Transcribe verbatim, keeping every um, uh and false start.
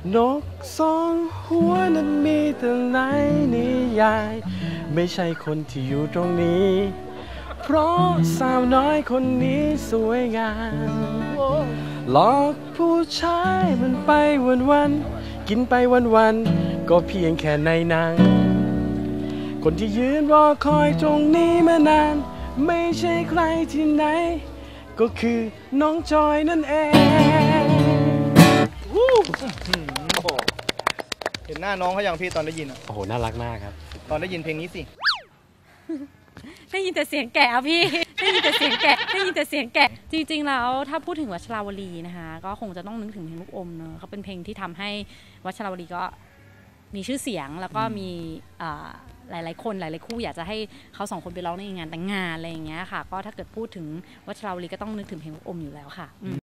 นกสองหัวนั้นมีแต่ในนิยายไม่ใช่คนที่อยู่ตรงนี้เพราะสาวน้อยคนนี้สวยงามหลอกผู้ชายมันไปวันวันกินไปวันวันก็เพียงแค่ในหนังคนที่ยืนรอคอยตรงนี้มานานไม่ใช่ใครที่ไหนก็คือน้องจอยนั่นเองเห็นหน้าน้องเขาอย่างพี่ตอนได้ยินอ่ะโอ้โหน่ารักมากครับตอนได้ยินเพลงนี้สิได้ยินแต่เสียงแก่พี่ได้ยินแต่เสียงแก่ได้ยินแต่เสียงแก่จริงๆแล้วถ้าพูดถึงวัชราวลีนะคะก็คงจะต้องนึกถึงเพลงลูกอมเนอะเขาเป็นเพลงที่ทำให้วัชราวลีก็มีชื่อเสียงแล้วก็มีหลายๆคนหลายๆคู่อยากจะให้เขาสองคนไปร้องในงานแต่งงานอะไรอย่างเงี้ยค่ะก็ถ้าเกิดพูดถึงวัชราวลีก็ต้องนึกถึงเพลงลูกอมอยู่แล้วค่ะ